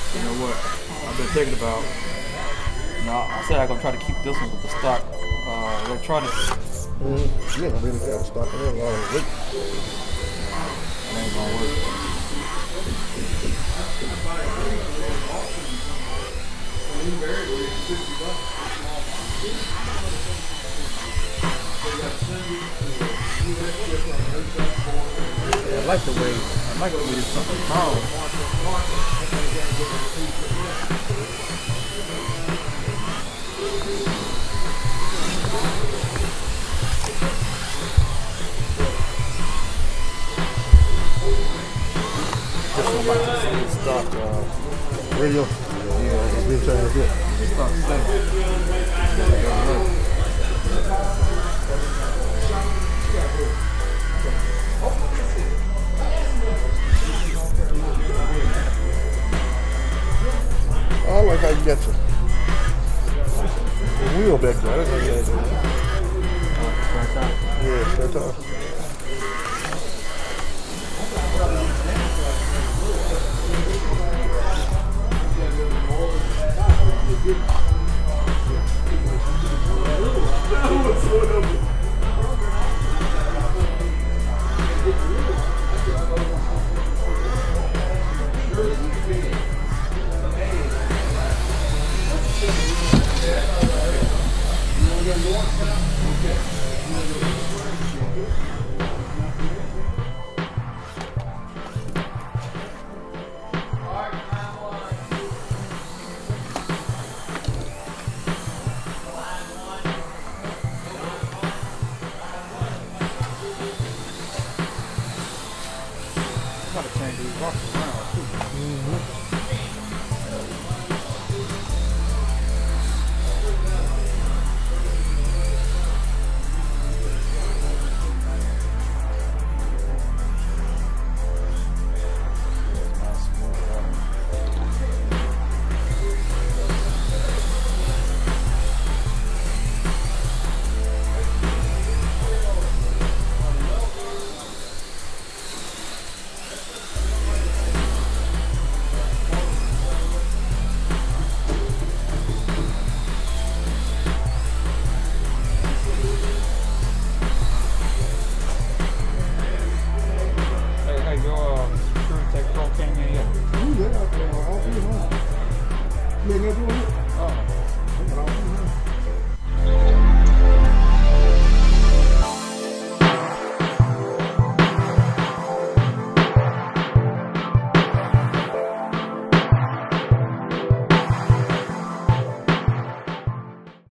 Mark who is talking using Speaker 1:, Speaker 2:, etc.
Speaker 1: You know what? I've been thinking about. I said I'm gonna try to keep this one with the stock electronics.
Speaker 2: You ain't gonna be able to have stock in there long.
Speaker 1: It ain't gonna work. Yeah, I like the way this something wrong. This one like the same stock.
Speaker 2: Radio. Yeah, it's been trying to do it.
Speaker 1: It's not the same.
Speaker 2: I like how you got the wheel back there. That's how you got it. Yeah, straight off.
Speaker 1: Gotta change these buckles.